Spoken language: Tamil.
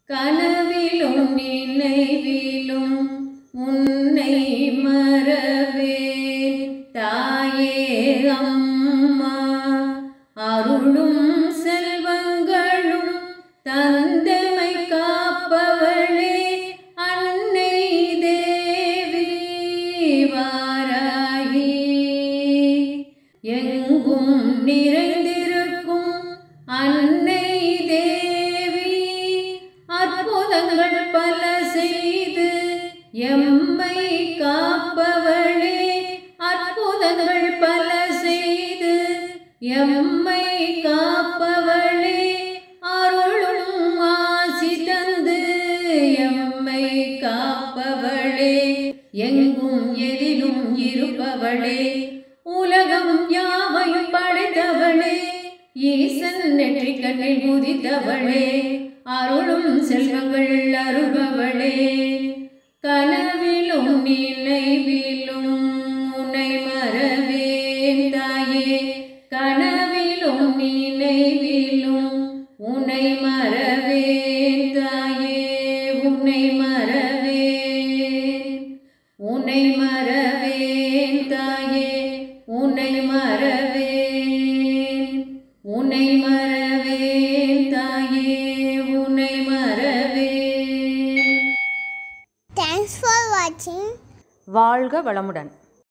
கனவிலும் நினைவிலும் உன்னை மறவேன் தாயே அம்மா. அருளும் செல்வங்களும் தந்தமை காப்பவளே அன்னை தேவி வாராகி. எங்கும் நிறைந்திருக்கும் அன்னை தேவி அற்புதங்கள் பல செய்து எம்மை காப்பவளே. அற்புதங்கள் பல செய்து எம்மை காப்பவளே. அருளும் ஆசி தந்து எம்மை காப்பவளே. எங்கும் எதிலும் இருப்பவளே. உலகம் யாவையும் படைத்தவளே. ஈசன் நெற்றிக்கண்ணில் உதித்தவளே. அருளும் செல்வங்கள் அருள்பவளே. கனவிலும் நினைவிலும் உன்னை மறவேன் தாயே. கனவிலும் நினைவிலும் உன்னை மறவேன் தாயே. உன்னை மறவேன், உன்னை மறவேன் தாயே. உன்னை மறவேன், உன்னை மறவேன் தாயே. உன்னை மறவேன். Thanks for watching. வாழ்க வளமுடன்.